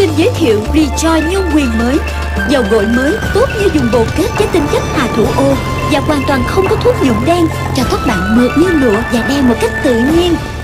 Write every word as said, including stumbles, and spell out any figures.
xin giới thiệu Rejoice nhôm quyền mới. Dầu gội mới tốt như dùng bột kết với tinh chất hà thủ ô và hoàn toàn không có thuốc nhuộm đen, cho tóc bạn mượt như lụa và đen một cách tự nhiên.